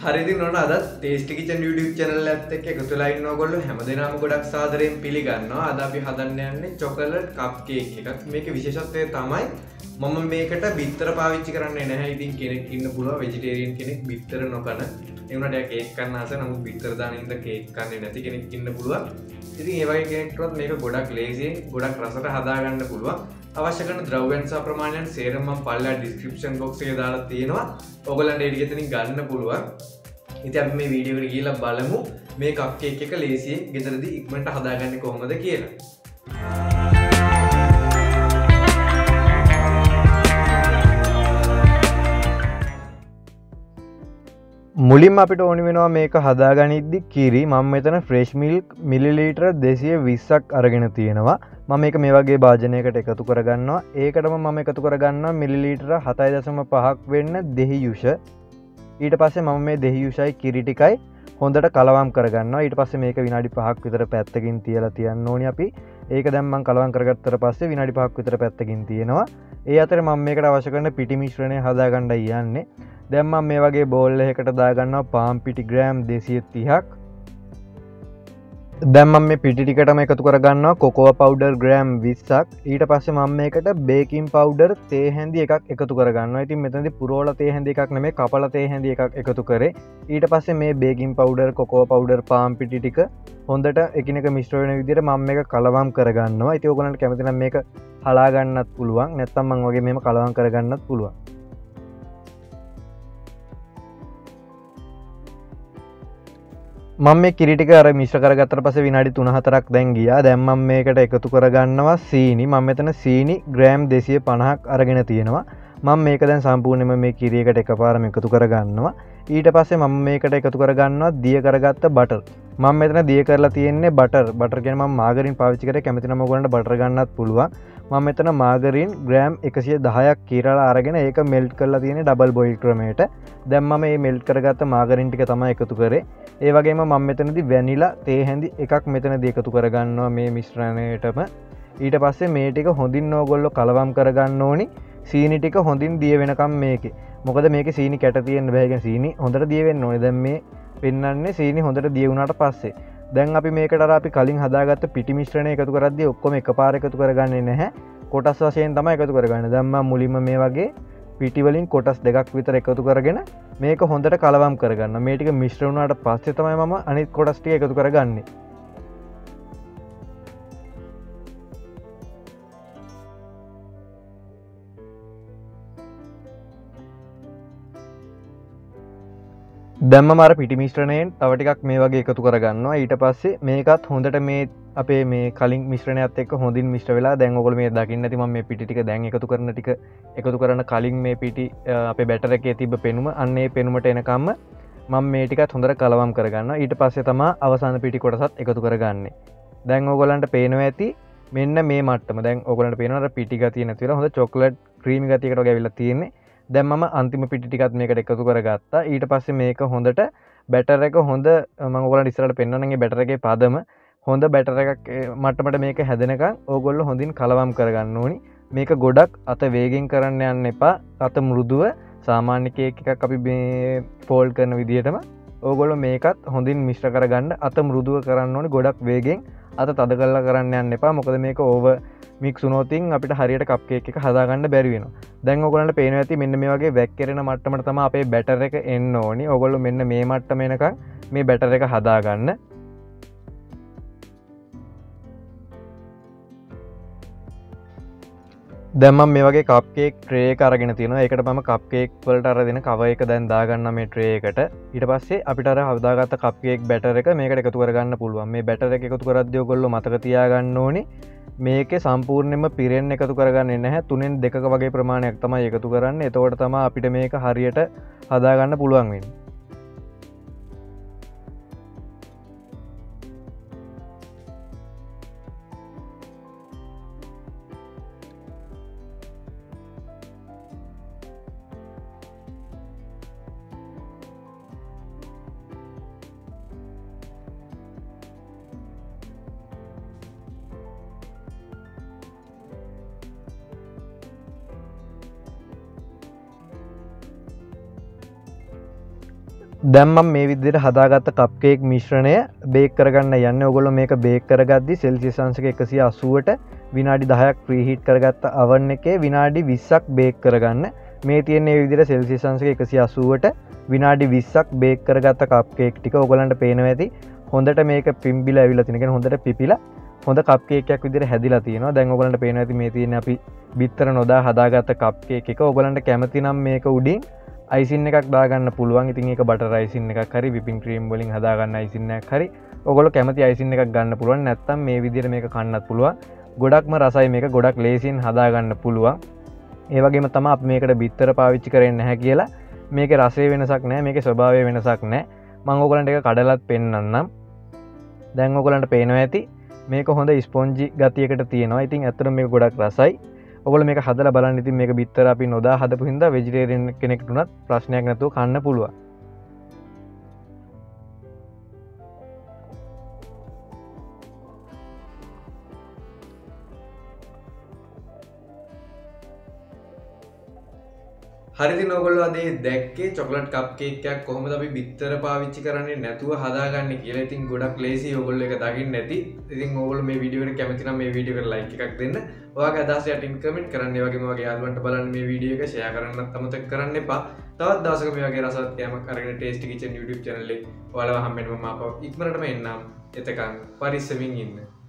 හරි ඉතින් ඔන්න අද ටේස්ටි කිචන් YouTube channel එකත් එක්ක එකතු වෙලා ඉන්න ඕගොල්ලෝ හැමදේනම ගොඩක් සාදරයෙන් පිළිගන්නවා. අද අපි හදන්න යන්නේ chocolate cup cake එකක්. මේකේ විශේෂත්වය තමයි මම මේකට බිත්තර පාවිච්චි කරන්නේ නැහැ. ඉතින් කෙනෙක් ඉන්න පුළුවන් vegetarian කෙනෙක් බිත්තර නොකන. ඒ වුණාට එයා කේක් කන්න ආස නමුත් බිත්තර දාන ඉඳ කේක් කන්නේ නැති කෙනෙක් ඉන්න පුළුවන්. ඉතින් ඒ වගේ කෙනෙක්ටවත් මේක ගොඩක් ලේසියෙන් ගොඩක් රසට හදාගන්න පුළුවන්. අවශ්‍ය කරන ද්‍රව්‍යයන් සහ ප්‍රමාණයන් සේරම මම පල්ලා ඩිස්ක්‍රිප්ෂන් බොක්ස් එකේ දාලා තියෙනවා. ඔයගොල්ලන්ට ඒක එතනින් ගන්න පුළුවන්. ඉතින් අපි මේ වීඩියෝ එකට ගිහිල්ලා බලමු මේ කප් කේක් එක ලේසියෙන් ගෙදරදී ඉක්මනට හදාගන්නේ කොහොමද කියලා. මුලින්ම අපිට ඕනි වෙනවා මේක හදාගනිද්දි කිරි. මම මෙතන ෆ්‍රෙෂ් මිල්ක් මිලිලීටර 220ක් අරගෙන තියෙනවා. මම මේක මේ වගේ භාජනයකට එකතු කරගන්නවා. ඒකටම මම එකතු කරගන්නවා මිලිලීටර 7.5ක් වෙන්න දෙහි යුෂ. ඊට පස්සේ මම මේ දෙහි යුෂයි කිරි ටිකයි හොඳට කලවම් කරගන්නවා. ඊට පස්සේ මේක විනාඩි 5ක් විතර පැත්තකින් තියලා තියන්න ඕනි අපි. ඒක දැන් මම කලවම් කරගත්තට පස්සේ විනාඩි 5ක් විතර පැත්තකින් තියෙනවා. ඒ අතරේ මම මේකට අවශ්‍ය කරන පිටි මිශ්‍රණය හදාගන්නයි යන්නේ. දැන් මම මේ වගේ බෝල් එකකට දාගන්නවා පාන් පිටි ග්‍රෑම් 230ක්. දැන් මම මේ පිටි ටිකටම එකතු කරගන්නවා කොකෝවා පවුඩර් ග්‍රෑම් 20ක්. ඊට පස්සේ මම මේකට බේකින් පවුඩර් තේ හැඳි එකක් එකතු කරගන්නවා. ඉතින් මෙතනදී පුරෝලා තේ හැඳි එකක් නෙමෙයි කපලා තේ හැඳි එකක් එකතු කරේ. ඊට පස්සේ මේ බේකින් පවුඩර් කොකෝවා පවුඩර් පාන් පිටි ටික හොඳට එකිනෙක මිශ්‍ර වෙන විදිහට මම මේක කලවම් කරගන්නවා. ඉතින් ඔයගොල්ලන්ට කැමති නම් මේක හලා ගන්නත් පුළුවන්. නැත්නම් මම වගේ මේම කලවම් කරගන්නත් පුළුවන්. මම මේ කිරි ටික අර මිශ්‍ර කරගත්තට පස්සේ විනාඩි 3-4ක් දැන් ගියා. දැන් මම මේකට එකතු කරගන්නවා සීනි. මම මෙතන සීනි ග්‍රෑම් 250ක් අරගෙන තියෙනවා. මම මේක දැන් සම්පූර්ණයෙන්ම මේ කිරි එකට එකපාරම එකතු කරගන්නවා. ඊට පස්සේ මම මේකට එකතු කරගන්නවා දිය කරගත්ත බටර්. මම මෙතන දිය කරලා තියෙන්නේ බටර්. බටර් කියන්නේ මම මාගරින් පාවිච්චි කරේ. කැමති නම් ඔයගොල්ලන්ට බටර් ගන්නත් පුළුවන්. මම මෙතන මාගරින් ග්‍රෑම් 110ක් කීරලා අරගෙන ඒක මෙල්ට් කරලා තියෙන්නේ ඩබල් බොයිල් ක්‍රමයට. දැන් මම මේ මෙල්ට් කරගත්ත මාගරින් ටික තමයි එකතු කරේ. ඒ වගේම මම මෙතනදී වැනිලා තේ හැඳි එකක් මෙතනදී එකතු කරගන්නවා මේ මිශ්‍රණයටම. ඊට පස්සේ මේ ටික හොඳින් ඕගොල්ලෝ කලවම් කරගන්න ඕනි. සීනි ටික හොඳින් දිය වෙනකම් මේකේ. මොකද මේකේ සීනි කැට තියෙන්න බෑ. කියන්නේ සීනි හොඳට දිය වෙන්න ඕනේ. දැන් මේ පෙන්නන්නේ සීනි හොඳට දිය වුණාට පස්සේ. දැන් අපි මේකට අර අපි කලින් හදාගත්ත පිටි මිශ්‍රණය එකතු කරද්දී ඔක්කොම එකපාර එකතු කරගන්නේ නැහැ. කොටස් වශයෙන් තමයි එකතු කරගන්නේ. දැන් මම මුලින්ම මේ වගේ පිටි වලින් කොටස් දෙකක් විතර එකතු කරගෙන මේක හොඳට කලවම් කරගන්න. මේ ටික මිශ්‍ර වුණාට පස්සේ තමයි මම අනිත් කොටස් ටික එකතු කරගන්නේ. දැන් මම අර පිටි මිශ්‍රණයෙන් තව ටිකක් මේ වගේ එකතු කරගන්නවා. ඊට පස්සේ මේකත් හොඳට මේ අපේ මේ කලින් මිශ්‍රණයත් එක්ක හොඳින් මිශ්‍ර වෙලා දැන් ඔයගොල්ලෝ මේ දකින්න ඇති මම මේ පිටි ටික දැන් එකතු කරන ටික එකතු කරන කලින් මේ පිටි අපේ බැටර් එකේ තිබ්බ පෙනුම අන්න ඒ පෙනුමට එනකම්ම මම මේ ටිකත් හොඳට කලවම් කරගන්නවා. ඊට පස්සේ තමයි අවසාන පිටි කොටසත් එකතු කරගන්නේ. දැන් ඔයගොල්ලන්ට පේනවා ඇති මෙන්න මේ මට්ටම. දැන් ඔයගොල්ලන්ට පේනවා අර පිටි ගතිය නැති වෙලා හොඳ චොක්ලට් ක්‍රීමි ගතියකට වගේ ඇවිල්ලා තියෙන්නේ. දැන් මම අන්තිම පිටි ටිකත් මේකට එකතු කරගත්තා. ඊට පස්සේ මේක හොඳට බැටර් එක හොඳ මම ඔයගොල්ලන්ට ඉස්සරහට පෙන්වන්නම් මේ බැටර් එකේ පදම හොඳ බැටර් එකක් මට්ටමට මේක හැදෙනකන් ඕගොල්ලෝ හොඳින් කලවම් කරගන්න ඕනි. මේක ගොඩක් අත වේගෙන් කරන්න යන්න එපා. අත මෘදුව සාමාන්‍ය කේක් එකක් අපි මේ ෆෝල්ඩ් කරන විදිහටම ඕගොල්ලෝ මේකත් හොඳින් මිශ්‍ර කරගන්න. අත මෘදුව කරන්න ඕනි. ගොඩක් වේගෙන් අත තද කරලා කරන්න යන්න එපා. මොකද මේක ඕවර් මික්ස් වුණොතින් අපිට හරියට කප් කේක් එක හදාගන්න බැරි වෙනවා. දැන් ඔයගොල්ලන්ට පේනවා ඇති මෙන්න මේ වගේ වැක්කිරෙන මට්ටමට තමයි අපේ බැටර් එක එන්න ඕනි. ඔයගොල්ලෝ මෙන්න මේ මට්ටම එනකන් මේ බැටර් එක හදාගන්න. දැන් මම මේ වගේ කප් කේක් ට්‍රේ එක අරගෙන තියෙනවා. ඒකට මම කප් කේක් වලට අර දෙන කවර් එක දැන් දාගන්නවා මේ ට්‍රේ එකට. ඊට පස්සේ අපිට අර හදාගත්ත කප් කේක් බැටර් එක මේකට එකතු කරගන්න පුළුවන්. මේ බැටර් එක එකතු කරද්දී ඔයගොල්ලෝ මතක තියාගන්න ඕනේ මේකේ සම්පූර්ණයෙන්ම පිරෙන්න එකතු කරගන්නේ නැහැ. 3න් 2ක වගේ ප්‍රමාණයක් තමයි එකතු කරන්නේ. එතකොට තමයි අපිට මේක හරියට හදාගන්න පුළුවන් වෙන්නේ. දැම්මම් මේ විදිහට හදාගත්ත කප් කේක් මිශ්‍රණය බේක් කරගන්න යන්නේ. ඔයගොල්ලෝ මේක බේක් කරගද්දි සෙල්සියස් අංශක 180ට විනාඩි 10ක් ප්‍රීහීට් කරගත්ත oven එකේ විනාඩි 20ක් බේක් කරගන්න. මේ තියෙන මේ විදිහට සෙල්සියස් අංශක 180ට විනාඩි 20ක් බේක් කරගත්ත කප් කේක් ටික ඔයගලන්ට පේනවා ඇති. හොඳට මේක පිම්බිලා ඇවිල්ලා තියෙන. කියන්නේ හොඳට පිපිලා හොඳ කප් කේක් එකක් විදිහට හැදිලා තියෙනවා. දැන් ඔයගලන්ට පේනවා ඇති මේ තියෙන අපි බිත්තර නොදා හදාගත්ත කප් කේක් එක. ඔයගලන්ට කැමති නම් මේක උඩින් අයිසින් එකක් දාගන්න පුළුවන්. ඉතින් ඒක බටර් අයිසින් එකක් හරි විපින් ක්‍රීම් වලින් හදාගන්න අයිසින් එකක් හරි ඔයගොල්ලෝ කැමති අයිසින් එකක් ගන්න පුළුවන්. නැත්නම් මේ විදිහට මේක කන්නත් පුළුවන්. ගොඩක්ම රසයි මේක. ගොඩක් ලේසියෙන් හදාගන්න පුළුවන්. ඒ වගේම තමයි අපි මේකට බිත්තර පාවිච්චි කරන්නේ නැහැ කියලා මේකේ රසයේ වෙනසක් නැහැ. මේකේ ස්වභාවයේ වෙනසක් නැහැ. මම ඔයගලන්ට ඒක කඩලත් පෙන්නන්නම්. දැන් ඔයගලන්ට පේනවා ඇති මේක හොඳ ස්පොන්ජි ගතියකට තියෙනවා. ඉතින් ඇත්තටම මේක ගොඩක් රසයි. ඔයගොල්ලෝ මේක හදලා බලන්න. ඉතින් මේක බිත්තර අපි නොදා හදපු හින්දා වෙජිටේරියන් කෙනෙක්ට උනත් ප්‍රශ්නයක් නැතුව කන්න පුළුවන්. හරිදි ඔයගොල්ලෝ අද දැක්කේ චොකලට් කප් කේක් එකක් කොහොමද අපි බිත්තර පාවිච්චි කරන්නේ නැතුව හදාගන්නේ කියලා. ඉතින් ගොඩක් ලේසි ඔයගොල්ලෝ ඒක දකින්න නැති. ඉතින් ඔයගොල්ලෝ මේ වීඩියෝ එකට කැමති නම් මේ වීඩියෝ එකට ලයික් එකක් දෙන්න. ඔයාගේ අදහස් යටින් කමෙන්ට් කරන්න. ඒ වගේම ඔයාගේ යාළුවන්ට බලන්න මේ වීඩියෝ එක ෂෙයා කරන්නත් අමතක කරන්න එපා. තවත් දවසක මේ වගේ රසවත් කෑමක් අරගෙන ටේස්ටි කිචන් YouTube channel එකේ ඔයාලව හම්බෙන්න මම ආපහු ඉක්මනටම එන්නම්. එතකන් පරිස්සමින් ඉන්න.